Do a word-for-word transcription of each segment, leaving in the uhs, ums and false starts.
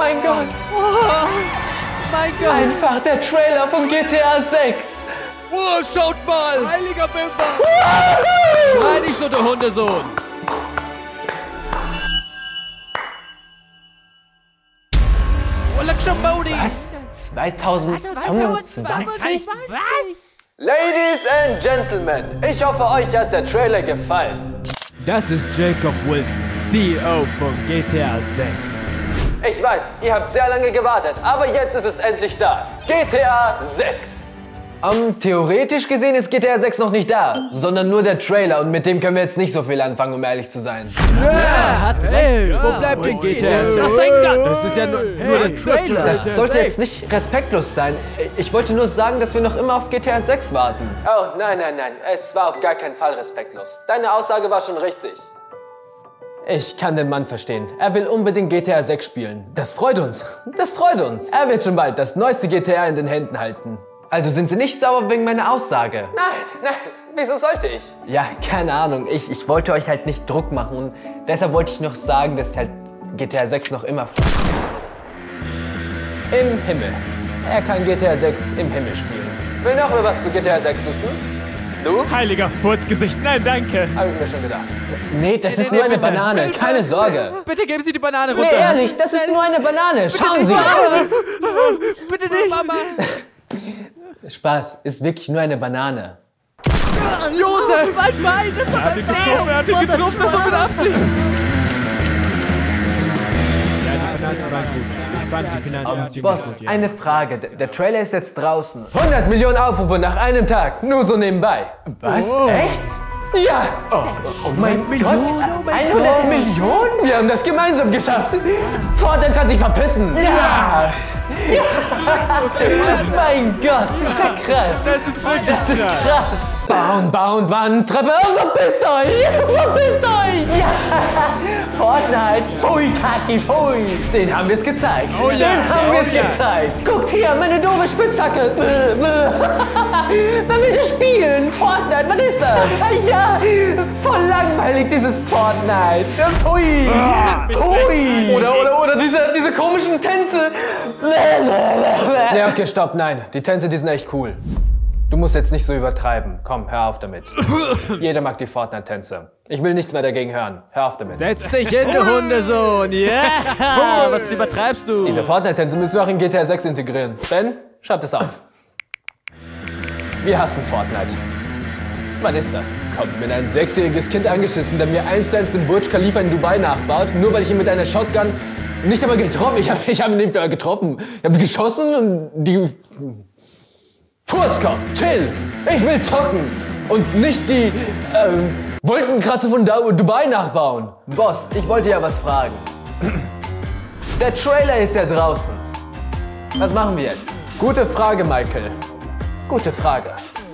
mein Gott. Oh, mein Gott. Einfach der Trailer von G T A sechs. Oh, schaut mal. Heiliger Bimber. Schrei nicht so, du Hundesohn. Oh, Lakshambodi. Was? zweitausendfünfundzwanzig? Was? Ladies and Gentlemen, ich hoffe, euch hat der Trailer gefallen. Das ist Jacob Wilson, C E O von G T A sechs. Ich weiß, ihr habt sehr lange gewartet, aber jetzt ist es endlich da. G T A sechs. Um, theoretisch gesehen ist G T A sechs noch nicht da, sondern nur der Trailer und mit dem können wir jetzt nicht so viel anfangen, um ehrlich zu sein. Ja, hat recht. Wo bleibt denn G T A sechs? Das ist ja nur, nur der Trailer. Das sollte jetzt nicht respektlos sein. Ich wollte nur sagen, dass wir noch immer auf G T A sechs warten. Oh, nein, nein, nein. Es war auf gar keinen Fall respektlos. Deine Aussage war schon richtig. Ich kann den Mann verstehen. Er will unbedingt G T A sechs spielen. Das freut uns. Das freut uns. Er wird schon bald das neueste G T A in den Händen halten. Also sind Sie nicht sauer wegen meiner Aussage? Nein, nein. Wieso sollte ich? Ja, keine Ahnung. Ich, ich wollte euch halt nicht Druck machen. Und deshalb wollte ich noch sagen, dass halt G T A sechs noch immer im Himmel. Er kann G T A sechs im Himmel spielen. Will noch mal was zu G T A sechs wissen? Du? Heiliger Furzgesicht, nein, danke. Hab ich mir schon gedacht. Nee, das ist nur eine Banane, keine Sorge. Bitte geben Sie die Banane runter. Nee, ehrlich, das ist nur eine Banane. Schauen Sie. Bitte nicht. Mama. Spaß, ist wirklich nur eine Banane. Josef! Mein Bein, das war er hat ihn getroffen, er hat ihn getroffen, das war mit Absicht. Ja, die Finanzen waren gut. Ich fand die Finanzen ziemlich Boss, gut. Ja. eine Frage. Der, der Trailer ist jetzt draußen. hundert Millionen Aufrufe nach einem Tag, nur so nebenbei. Was? Oh. Echt? Ja! Oh, oh mein Gott! hundert Millionen? Wir haben das gemeinsam geschafft! Fortnite kann sich verpissen! Ja! ja. Mein Gott, das ist ja krass! Das ist wirklich Das ist krass. krass! Bauen, bauen, Wand, Treppe, oh, verpisst euch! Verpisst euch! Ja! Fortnite, pfui, Kaki, pfui! Den haben wir es gezeigt! Oh ja, Den haben oh wir es ja. gezeigt! Guckt hier, meine doofe Spitzhacke! Wer will das spielen? Fortnite, was ist das? Ja, voll langweilig, dieses Fortnite! Pfui! Pfui! Oder, oder, oder diese, diese komischen Tänze! Ja, okay, stopp, nein. Die Tänze, die sind echt cool. Du musst jetzt nicht so übertreiben. Komm, hör auf damit. Jeder mag die Fortnite-Tänze. Ich will nichts mehr dagegen hören. Hör auf damit. Setz dich hin, du Hundesohn! Yeah! Was übertreibst du? Diese Fortnite-Tänze müssen wir auch in G T A sechs integrieren. Ben, schreib das auf. Wir hassen Fortnite. Was ist das? Kommt mir ein sechsjähriges Kind angeschissen, der mir eins zu eins den Burj Khalifa in Dubai nachbaut, nur weil ich ihn mit einer Shotgun nicht einmal getroffen. Ich habe ich hab ihn nicht einmal getroffen. Ich habe geschossen und die... Furzkopf, chill! Ich will zocken! Und nicht die, ähm, Wolkenkratzer von Dubai nachbauen. Boss, ich wollte ja was fragen. Der Trailer ist ja draußen. Was machen wir jetzt? Gute Frage, Michael. Gute Frage.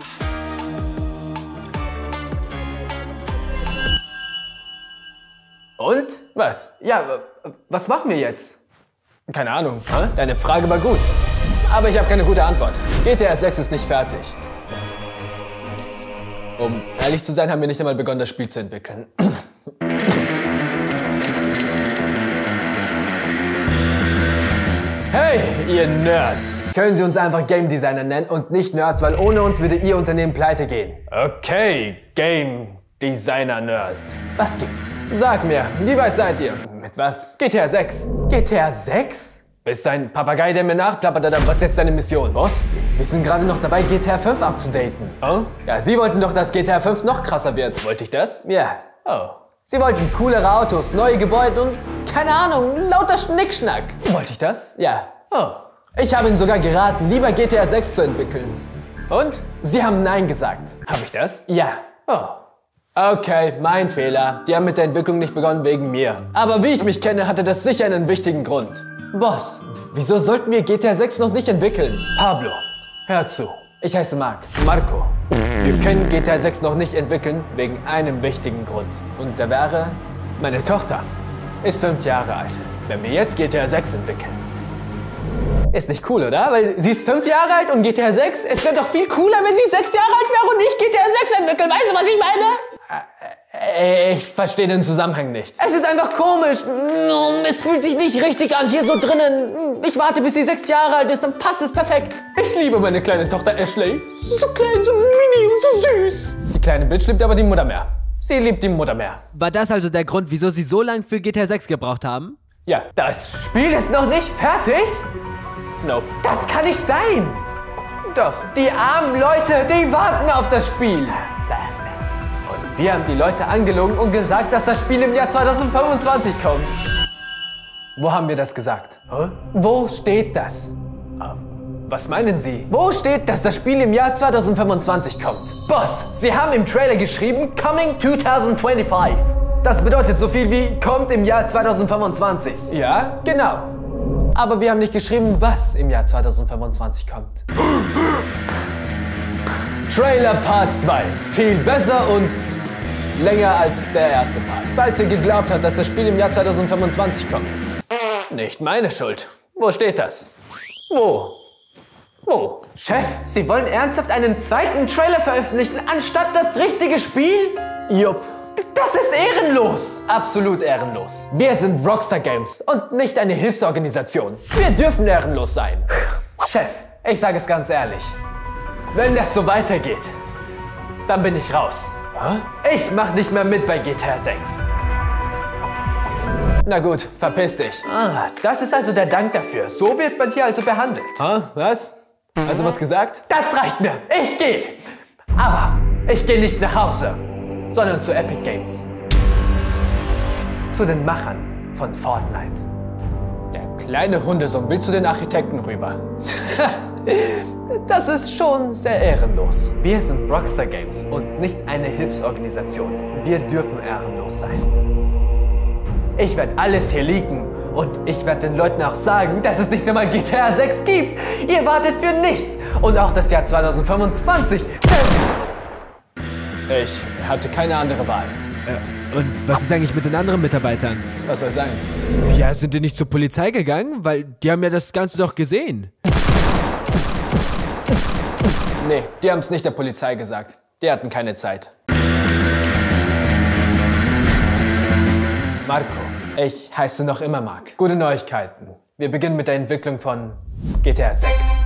Und? Was? Ja, was machen wir jetzt? Keine Ahnung. Hä? Deine Frage war gut. Aber ich habe keine gute Antwort. G T A sechs ist nicht fertig. Um ehrlich zu sein, haben wir nicht einmal begonnen, das Spiel zu entwickeln. Hey, ihr Nerds! Können Sie uns einfach Game Designer nennen und nicht Nerds, weil ohne uns würde Ihr Unternehmen pleite gehen. Okay, Game Designer Nerd. Was gibt's? Sag mir, wie weit seid ihr? Mit was? G T A sechs. G T A sechs? Bist du ein Papagei, der mir nachplappert, oder was ist jetzt deine Mission? Was? Wir sind gerade noch dabei, G T A fünf abzudaten. Oh? Ja, Sie wollten doch, dass G T A fünf noch krasser wird. Wollte ich das? Ja. Oh. Sie wollten coolere Autos, neue Gebäude und, keine Ahnung, lauter Schnickschnack. Wollte ich das? Ja. Oh. Ich habe Ihnen sogar geraten, lieber G T A sechs zu entwickeln. Und? Sie haben Nein gesagt. Habe ich das? Ja. Oh. Okay, mein Fehler. Die haben mit der Entwicklung nicht begonnen wegen mir. Aber wie ich mich kenne, hatte das sicher einen wichtigen Grund. Boss, wieso sollten wir G T A sechs noch nicht entwickeln? Pablo, hör zu. Ich heiße Marc. Marco. Wir können G T A sechs noch nicht entwickeln wegen einem wichtigen Grund. Und der wäre, meine Tochter ist fünf Jahre alt. Wenn wir jetzt G T A sechs entwickeln. Ist nicht cool, oder? Weil sie ist fünf Jahre alt und G T A sechs, es wäre doch viel cooler, wenn sie sechs Jahre alt wäre und ich G T A sechs entwickeln. Weißt du, was ich meine? Ich verstehe den Zusammenhang nicht. Es ist einfach komisch. Es fühlt sich nicht richtig an, hier so drinnen. Ich warte, bis sie sechs Jahre alt ist, dann passt es perfekt. Ich liebe meine kleine Tochter Ashley. So klein, so mini und so süß. Die kleine Bitch liebt aber die Mutter mehr. Sie liebt die Mutter mehr. War das also der Grund, wieso sie so lange für G T A sechs gebraucht haben? Ja. Das Spiel ist noch nicht fertig? Nope. Das kann nicht sein. Doch. Die armen Leute, die warten auf das Spiel. Und wir haben die Leute angelogen und gesagt, dass das Spiel im Jahr zweitausendfünfundzwanzig kommt. Wo haben wir das gesagt? Huh? Wo steht das? Was meinen Sie? Wo steht, dass das Spiel im Jahr zweitausendfünfundzwanzig kommt? Boss, Sie haben im Trailer geschrieben, Coming twenty twenty-five. Das bedeutet so viel wie, kommt im Jahr zweitausendfünfundzwanzig. Ja, genau. Aber wir haben nicht geschrieben, was im Jahr zweitausendfünfundzwanzig kommt. Trailer Part zwei. Viel besser und länger als der erste Part. Falls ihr geglaubt habt, dass das Spiel im Jahr zweitausendfünfundzwanzig kommt. Nicht meine Schuld. Wo steht das? Wo? Wo? Chef, Sie wollen ernsthaft einen zweiten Trailer veröffentlichen, anstatt das richtige Spiel? Jupp. Das ist ehrenlos. Absolut ehrenlos. Wir sind Rockstar Games und nicht eine Hilfsorganisation. Wir dürfen ehrenlos sein. Chef, ich sage es ganz ehrlich. Wenn das so weitergeht, dann bin ich raus. Hä? Ich mach nicht mehr mit bei G T A sechs. Na gut, verpiss dich. Ah, das ist also der Dank dafür. So wird man hier also behandelt. Hä? Was? Also was gesagt? Das reicht mir. Ich gehe. Aber ich gehe nicht nach Hause, sondern zu Epic Games. Zu den Machern von Fortnite. Der kleine Hundesohn will zu den Architekten rüber. Das ist schon sehr ehrenlos. Wir sind Rockstar Games und nicht eine Hilfsorganisation. Wir dürfen ehrenlos sein. Ich werde alles hier leaken und ich werde den Leuten auch sagen, dass es nicht einmal G T A sechs gibt. Ihr wartet für nichts. Und auch das Jahr zweitausendfünfundzwanzig. Ich hatte keine andere Wahl. Äh, und was ist eigentlich mit den anderen Mitarbeitern? Was soll sein? Ja, sind die nicht zur Polizei gegangen? Weil die haben ja das Ganze doch gesehen. Nee, die haben es nicht der Polizei gesagt. Die hatten keine Zeit. Marco, ich heiße noch immer Mark. Gute Neuigkeiten. Wir beginnen mit der Entwicklung von G T A sechs.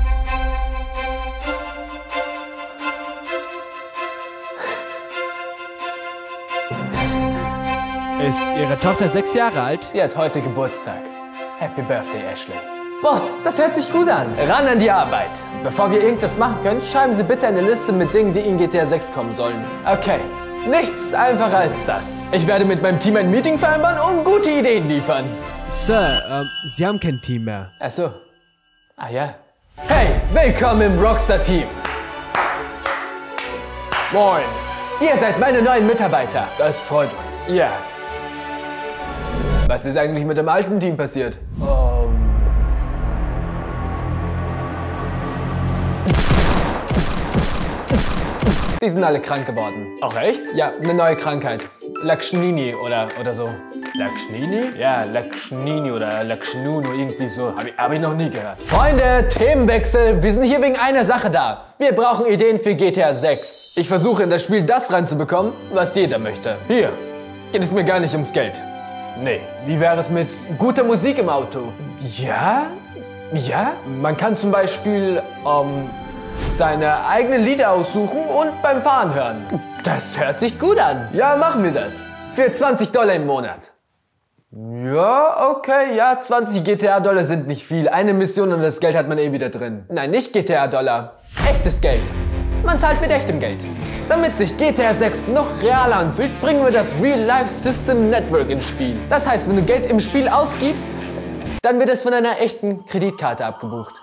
Ist Ihre Tochter sechs Jahre alt? Sie hat heute Geburtstag. Happy Birthday, Ashley. Boss, das hört sich gut an. Ran an die Arbeit. Bevor wir irgendwas machen können, schreiben Sie bitte eine Liste mit Dingen, die in G T A sechs kommen sollen. Okay. Nichts einfacher als das. Ich werde mit meinem Team ein Meeting vereinbaren und gute Ideen liefern. Sir, ähm, Sie haben kein Team mehr. Ach so. Ah ja. Hey, willkommen im Rockstar-Team. Moin. Ihr seid meine neuen Mitarbeiter. Das freut uns. Ja. Was ist eigentlich mit dem alten Team passiert? Um. Die sind alle krank geworden. Auch echt? Ja, eine neue Krankheit. Lakshmini oder, oder so. Lakshmini? Ja, Lakshmini oder Lakshmunu, irgendwie so. Habe ich, hab ich noch nie gehört. Freunde, Themenwechsel. Wir sind hier wegen einer Sache da. Wir brauchen Ideen für G T A sechs. Ich versuche in das Spiel das reinzubekommen, was jeder möchte. Hier geht es mir gar nicht ums Geld. Nee. Wie wäre es mit guter Musik im Auto? Ja? Ja? Man kann zum Beispiel, ähm, seine eigenen Lieder aussuchen und beim Fahren hören. Das hört sich gut an. Ja, machen wir das. Für zwanzig Dollar im Monat. Ja, okay, ja, zwanzig G T A-Dollar sind nicht viel. Eine Mission und das Geld hat man eh wieder drin. Nein, nicht G T A-Dollar. Echtes Geld. Man zahlt mit echtem Geld. Damit sich G T A sechs noch realer anfühlt, bringen wir das Real-Life System Network ins Spiel. Das heißt, wenn du Geld im Spiel ausgibst, dann wird es von einer echten Kreditkarte abgebucht.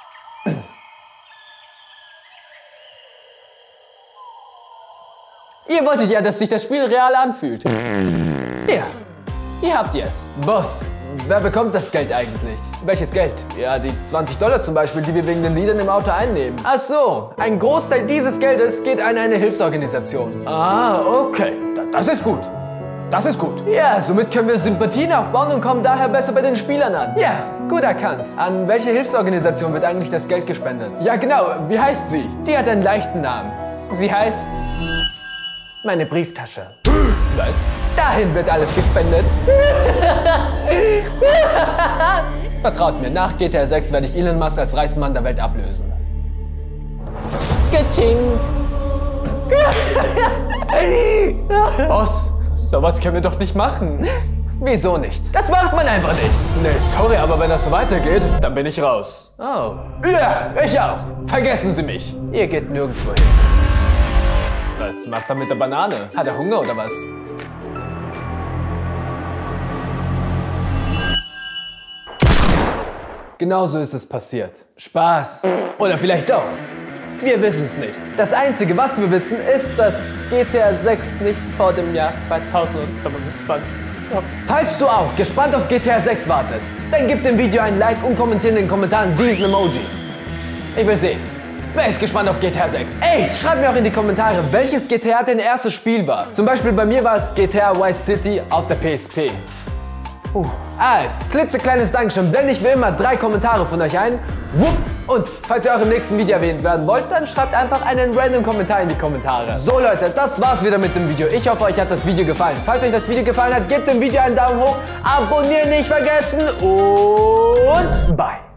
Ihr wolltet ja, dass sich das Spiel real anfühlt. Hier, hier habt ihr es. Boss, wer bekommt das Geld eigentlich? Welches Geld? Ja, die zwanzig Dollar zum Beispiel, die wir wegen den Liedern im Auto einnehmen. Ach so, ein Großteil dieses Geldes geht an eine Hilfsorganisation. Ah, okay, das ist gut. Das ist gut. Ja, somit können wir Sympathien aufbauen und kommen daher besser bei den Spielern an. Ja, gut erkannt. An welche Hilfsorganisation wird eigentlich das Geld gespendet? Ja, genau, wie heißt sie? Die hat einen leichten Namen. Sie heißt... meine Brieftasche. Was? Dahin wird alles gespendet. Vertraut mir, nach G T A sechs werde ich Elon Musk als reichsten Mann der Welt ablösen. Getsching. Boss, sowas können wir doch nicht machen. Wieso nicht? Das macht man einfach nicht. Nee, sorry, aber wenn das so weitergeht, dann bin ich raus. Oh. Ja, ich auch. Vergessen Sie mich. Ihr geht nirgendwo hin. Was macht er mit der Banane? Hat er Hunger oder was? Genauso ist es passiert. Spaß. Oder vielleicht doch. Wir wissen es nicht. Das Einzige, was wir wissen, ist, dass G T A sechs nicht vor dem Jahr zweitausendfünfundzwanzig kommt. Falls du auch gespannt auf G T A sechs wartest, dann gib dem Video ein Like und kommentiere in den Kommentaren diesen Emoji. Ich will sehen. Wer ist gespannt auf G T A sechs? Ey, schreibt mir auch in die Kommentare, welches G T A dein erstes Spiel war. Zum Beispiel bei mir war es G T A Vice City auf der P S P. Uh. Als klitzekleines Dankeschön blende ich wie immer drei Kommentare von euch ein. Und falls ihr auch im nächsten Video erwähnt werden wollt, dann schreibt einfach einen random Kommentar in die Kommentare. So Leute, das war's wieder mit dem Video. Ich hoffe, euch hat das Video gefallen. Falls euch das Video gefallen hat, gebt dem Video einen Daumen hoch, abonnieren nicht vergessen und bye.